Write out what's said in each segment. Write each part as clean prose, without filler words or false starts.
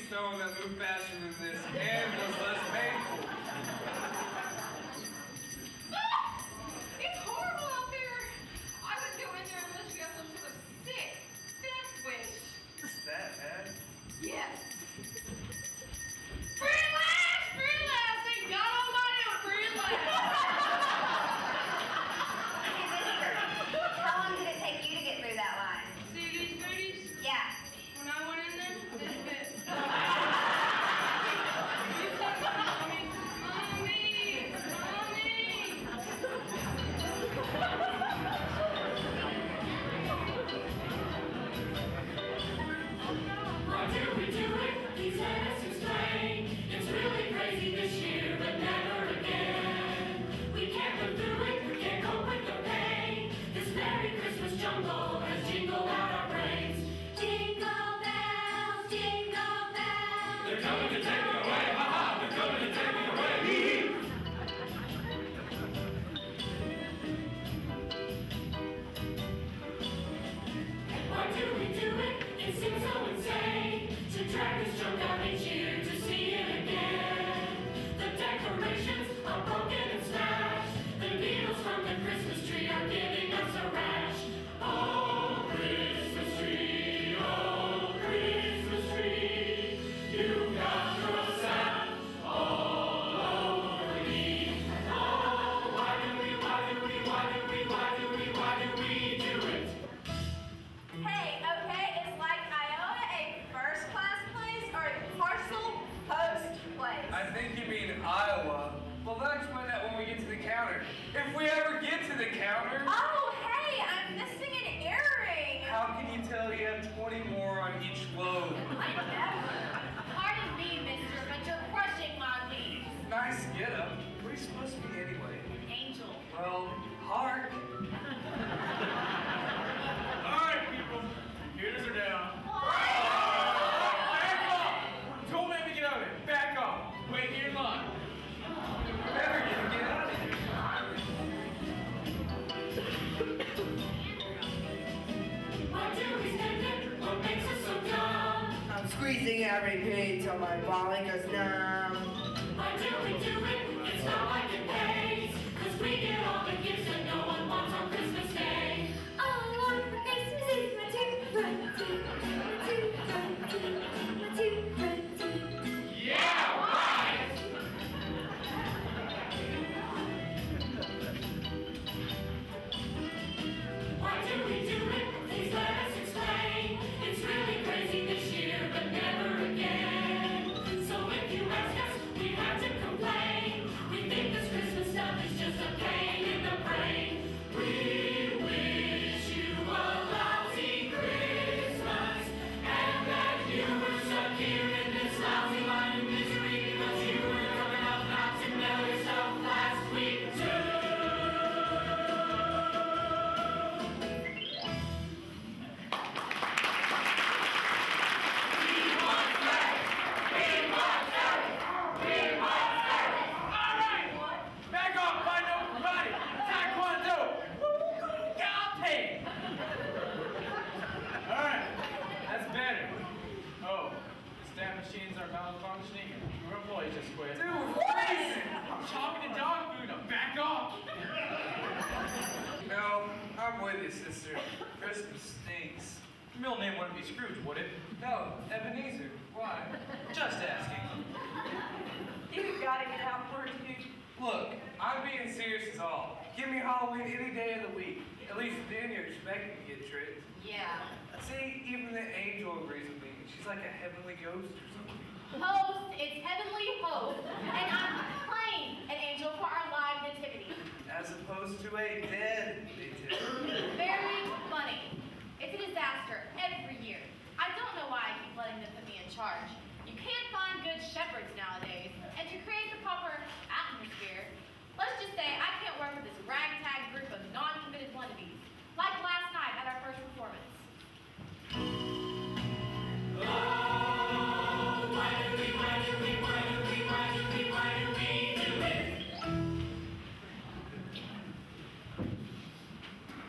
stone that moved faster than this and was less painful. It's horrible out there. I wouldn't go in there unless you have some sort of sick death wish. Is that bad? Yes. Free last, thank God Almighty, I'm free last. Hey, mister, how long did it take you to get through that line? See these booties? Yeah. When I went in there, this bit. Why do we do it? Please let us explain. It's really crazy this year, but never again. We can't live through it, we can't cope with the pain. This Merry Christmas jungle has jingled out our brains. Jingle bells, jingle bells. They're coming to take me away, ha-ha! They're coming to take me away, hee-hee! Why do we do it? It seems so insane to drag this junk out each year to see it again. The decorations are broken and smashed. The needles from the Christmas tree are giving us a rash. Oh, Christmas tree, you've got your sap all over me. Oh, why do we do it? Hey, okay, is like Iowa a first-class place or a parcel post place? I think you mean Iowa. Well, they'll explain that when we get to the counter. If we ever get to the counter. Oh, hey, I'm missing an earring. How can you tell you have 20 more on each load? I never. Pardon me, mister, but you're crushing my leaves. Nice get up. Where are you supposed to be anyway? Angel. Well, hark. Alright, people. Computers are down. Back off! Don't let me get out of it. Back off. Wait here in line. Better get out of here. Why do we stand it? What makes us so dumb? I'm squeezing every penny till my body goes numb. Why do we do it? It's not like it pays. 'Cause we get all the gifts that no one wants on Christmas Day. All I want for Christmas is my Yeah, right! Why do we do it? Please let us explain. It's really crazy this year, but never again. So if you ask us, we have to complain. We think this Christmas stuff is just a pain in the brain. We wish you a lousy Christmas, and that you were stuck here in this lousy line of misery because you were drunk enough not to know yourself last week too. Alright! Back off, find no karate! Taekwondo! Gape! Alright, that's better. Oh, the stamp machines are malfunctioning and your employees just quit. Dude, freezing! I'm chopping the dog food, now back off! No, I'm with you, sister. Christmas stinks. Your middle name wouldn't be Scrooge, would it? No, Ebenezer. Why? Just asking. You've got to get out for it, dude. Look, I'm being serious as all. Give me Halloween any day of the week. At least then you're expecting to get tricked. Yeah. See, even the angel agrees with me. She's like a heavenly ghost or something. Host, it's heavenly host. And I'm playing an angel for our live nativity. As opposed to a dead nativity. Very funny. It's a disaster every year. I don't know why I keep letting them put me in charge. You can't find good shepherds nowadays, and to create the proper atmosphere, let's just say I can't work with this ragtag group of non-committed wannabes, like last night at our first performance. Oh, why do we do it?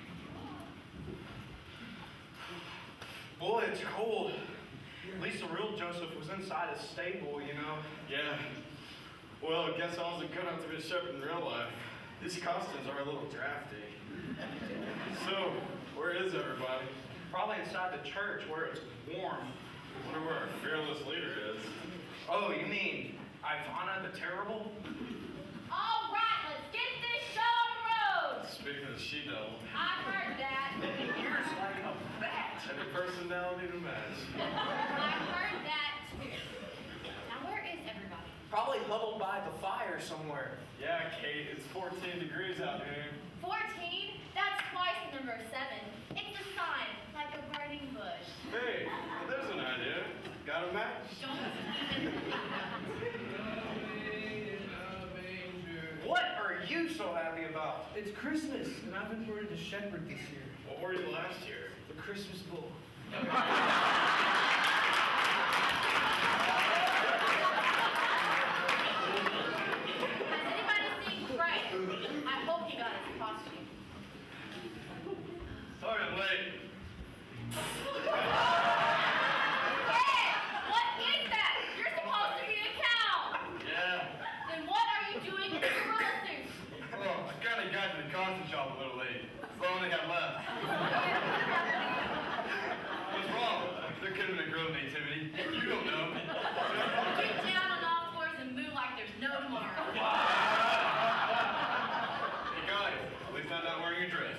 Boy, it's cold. At least the real little Joseph was inside a stable, you know. Yeah. Well, I guess I wasn't good enough to be a shepherd in real life. These costumes are a little drafty. So, where is everybody? Probably inside the church where it's warm. Wonder where our fearless leader is. Oh, you mean Ivana the Terrible? All right, let's get this show on the road. Speaking of she-devil, I've heard that. Ears like a bat. and a personality to match. I've heard that too. Now, where is everybody? Probably huddled by the fire somewhere. Yeah, Kate, it's 14 degrees out here. 14? That's twice the number 7. It's a sign, like a burning bush. Hey, well, there's an idea. Got a match? Don't even. What are you so happy about? It's Christmas, and I've been voted the shepherd this year. What were you last year? The Christmas bull. Has anybody seen Frank? I hope he got his costume. Sorry I'm late. Hey! What is that? You're supposed to be a cow! Yeah. Then what are you doing in the gorilla suit? Well, I kind of got to the costume shop a little late. So I only got left. What's wrong? There could have been a girl nativity. You don't know. Get down on all fours and move like there's no tomorrow. Hey guys, at least I'm not wearing a dress.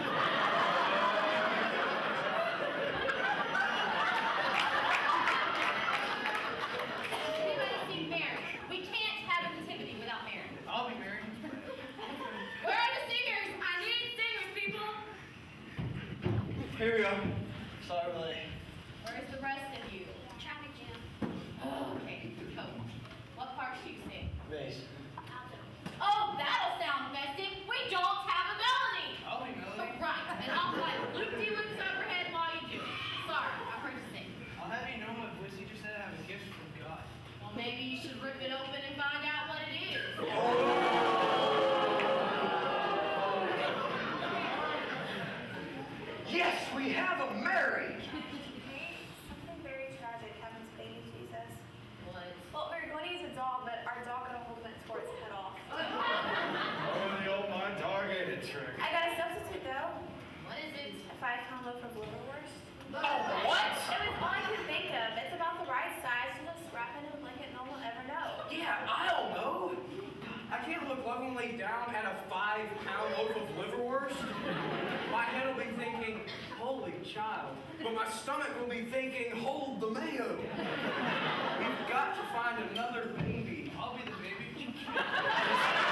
Has anybody seen Mary? We can't have a nativity without Mary. I'll be married. Where are the singers? I need singers, people. Here we go. Sorry, we're late. Where's the rest of you? Traffic jam. Okay, cool. What parts do you sing? Bass. Oh, that'll sound festive. We don't have a melody. I'll be Melody. Right, and I'll play loop-de-loops overhead while you do it. Sorry, I heard you sing. I'll have you know my voice teacher said I have a gift from God. Well, maybe you should rip it open and find out what it is. Yes, we have a Mary. Something very tragic happened to baby Jesus. What? Well, we were going to use a dog, but our dog got a hold of it and tore its head off. Oh, the old mind targeted trick. I got a substitute though. What is it? A 5-pound loaf of liverwurst. What? It was all I could think of. It's about the right size to just wrap it in a blanket. No one will ever know. Yeah, I'll know. I can't look lovingly down at a 5-pound loaf of liverwurst. My head will be thinking, holy child. But my stomach will be thinking, hold the mayo. We've got to find another baby. I'll be the baby.